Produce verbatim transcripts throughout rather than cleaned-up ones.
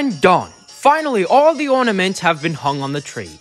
And done. Finally, all the ornaments have been hung on the tree.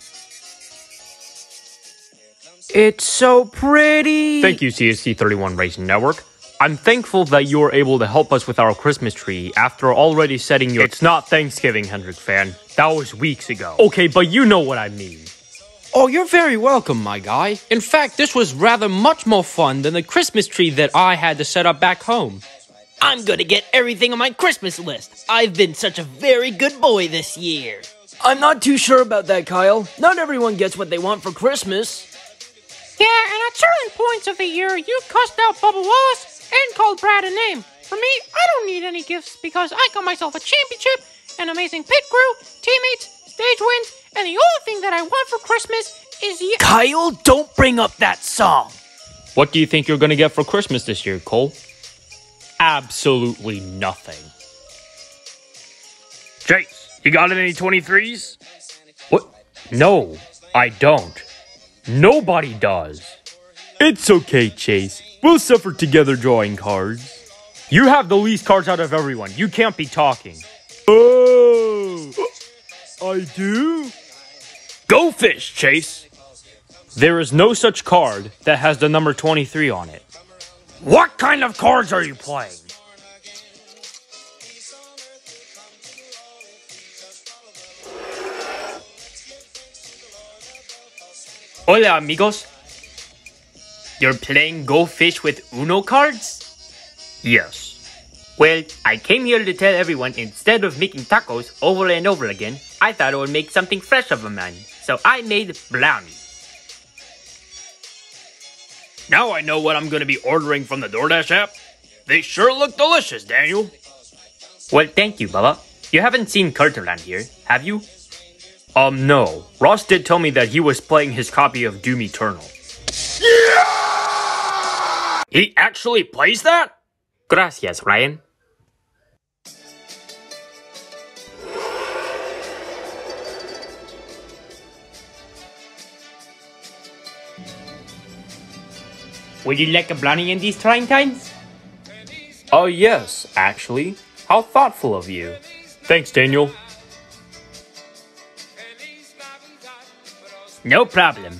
It's so pretty! Thank you, C S C thirty-one Racing Network. I'm thankful that you were able to help us with our Christmas tree after already setting your- It's not Thanksgiving, Hendrik fan. That was weeks ago. Okay, but you know what I mean. Oh, you're very welcome, my guy. In fact, this was rather much more fun than the Christmas tree that I had to set up back home. I'm gonna get everything on my Christmas list. I've been such a very good boy this year. I'm not too sure about that, Kyle. Not everyone gets what they want for Christmas. Yeah, and at certain points of the year, you cussed out Bubba Wallace and called Brad a name. For me, I don't need any gifts because I got myself a championship, an amazing pit crew, teammates, stage wins, and the only thing that I want for Christmas is you- Kyle, don't bring up that song! What do you think you're gonna get for Christmas this year, Cole? Absolutely nothing. Chase, you got any twenty-threes? What? No, I don't. Nobody does. It's okay, Chase. We'll suffer together drawing cards. You have the least cards out of everyone. You can't be talking. Oh, I do? Go fish, Chase. There is no such card that has the number twenty-three on it. What kind of cards are you playing? Hola, amigos. You're playing Go Fish with Uno cards? Yes. Well, I came here to tell everyone instead of making tacos over and over again, I thought I would make something fresh of a man. So I made brownies. Now I know what I'm going to be ordering from the DoorDash app. They sure look delicious, Daniel. Well, thank you, Bubba. You haven't seen Kurt around here, have you? Um, no. Ross did tell me that he was playing his copy of Doom Eternal. Yeah! He actually plays that? Gracias, Ryan. Would you like a brownie in these trying times? Oh, yes, actually. How thoughtful of you. Thanks, Daniel. No problem.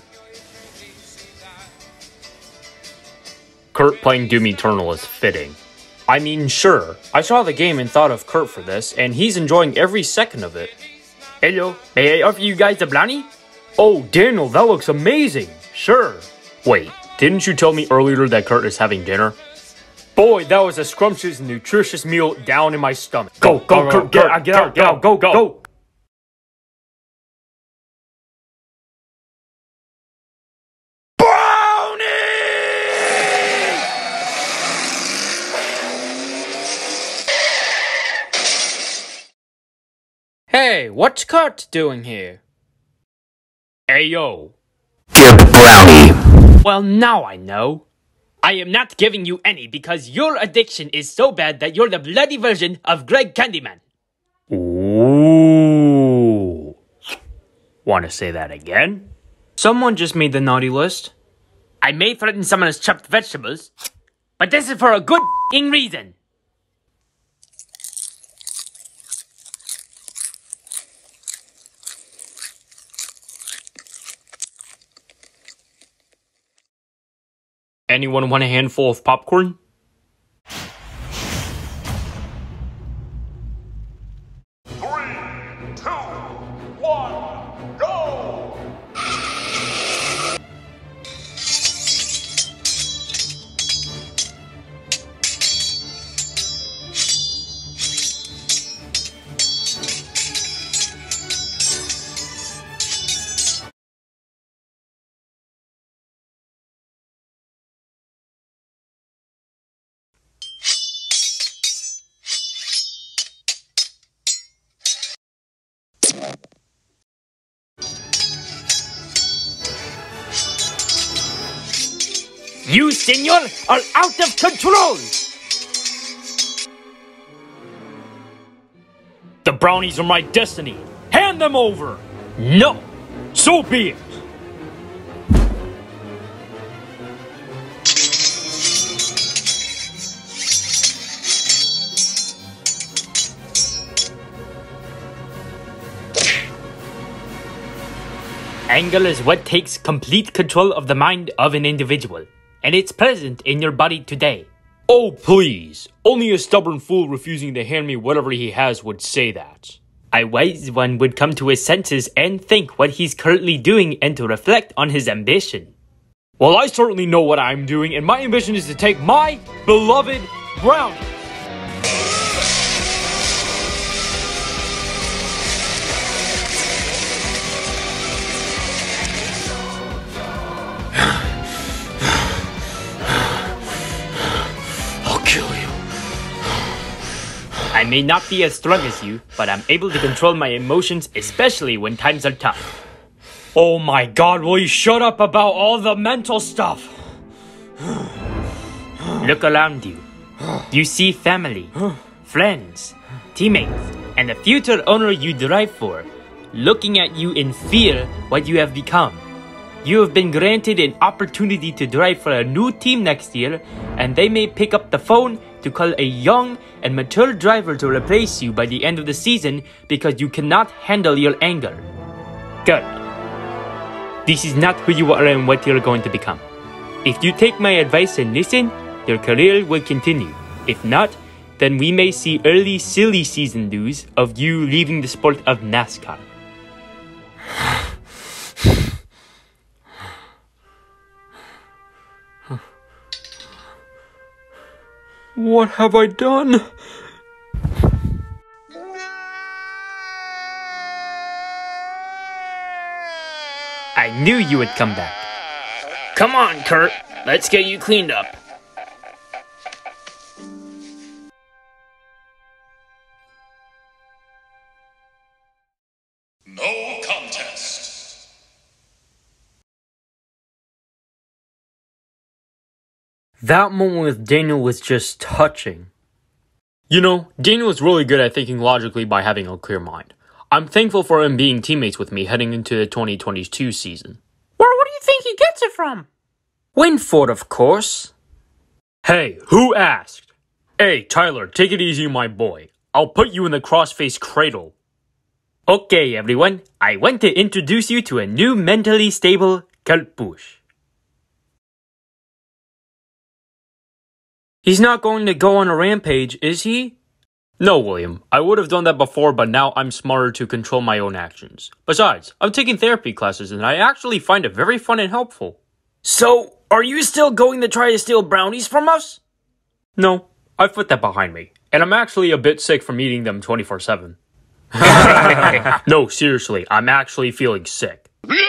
Kurt playing Doom Eternal is fitting. I mean, sure, I saw the game and thought of Kurt for this, and he's enjoying every second of it. Hello, may I offer you guys a brownie? Oh, Daniel, that looks amazing. Sure. Wait, didn't you tell me earlier that Kurt is having dinner? Boy, that was a scrumptious and nutritious meal down in my stomach. Go, go, go, Kurt, get, Kurt, get out, get out, go, go, go. Hey, what's Kurt doing here? Ayo. Give brownie. Well, now I know. I am not giving you any because your addiction is so bad that you're the bloody version of Greg Candyman. Ooh. Want to say that again? Someone just made the naughty list. I may threaten someone's chopped vegetables, but this is for a good f***ing reason. Anyone want a handful of popcorn? Three, two, one, go! You, senor, are out of control! The brownies are my destiny. Hand them over! No! So be it! Anger is what takes complete control of the mind of an individual, and it's present in your body today. Oh, please. Only a stubborn fool refusing to hand me whatever he has would say that. A wise one would come to his senses and think what he's currently doing and to reflect on his ambition. Well, I certainly know what I'm doing, and my ambition is to take my beloved brownie. I may not be as strong as you, but I'm able to control my emotions, especially when times are tough. Oh my god, will you shut up about all the mental stuff? Look around you. You see family, friends, teammates, and the future owner you drive for, looking at you in fear what you have become. You have been granted an opportunity to drive for a new team next year, and they may pick up the phone to call a young and mature driver to replace you by the end of the season because you cannot handle your anger. Good. This is not who you are and what you're going to become. If you take my advice and listen, your career will continue. If not, then we may see early silly season news of you leaving the sport of NASCAR. What have I done? I knew you would come back. Come on, Kurt. Let's get you cleaned up. No contest. That moment with Daniel was just touching. You know, Daniel is really good at thinking logically by having a clear mind. I'm thankful for him being teammates with me heading into the twenty twenty-two season. Where, where do you think he gets it from? Winford, of course. Hey, who asked? Hey, Tyler, take it easy, my boy. I'll put you in the crossface cradle. Okay, everyone, I want to introduce you to a new mentally stable Kurt Busch. He's not going to go on a rampage, is he? No, William. I would have done that before, but now I'm smarter to control my own actions. Besides, I'm taking therapy classes and I actually find it very fun and helpful. So, are you still going to try to steal brownies from us? No, I put that behind me. And I'm actually a bit sick from eating them twenty-four seven. No, seriously, I'm actually feeling sick.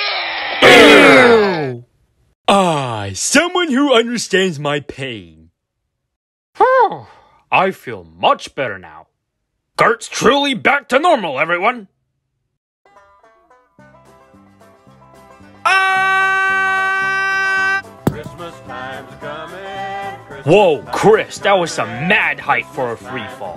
Ew! Ah, someone who understands my pain. I feel much better now. Kurt's truly back to normal, everyone. Ah! Christmas time's coming. Christmas Whoa, Chris, that was some mad height for a free fall.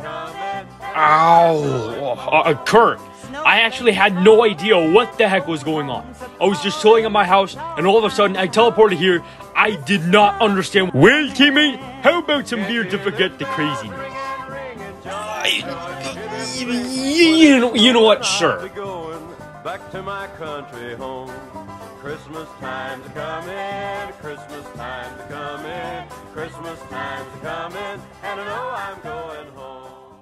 Ow! Uh, Kurt, I actually had no idea what the heck was going on. I was just chilling at my house, and all of a sudden I teleported here. I did not understand. Well, teammate, how about some beer to forget the craziness? I, you, know, you know what? Sure. Back to my country home. Christmas time's coming. Christmas time's coming. Christmas time's coming. And I know I'm going home.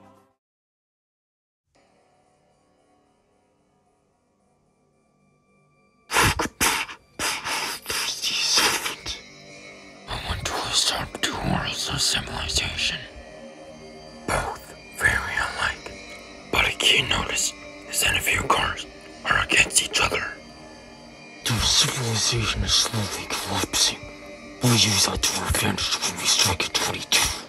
Start two worlds of civilization. Both very alike. But a key notice is that a few cars are against each other. The civilization is slowly collapsing. We'll use that to our advantage when we strike at twenty-two.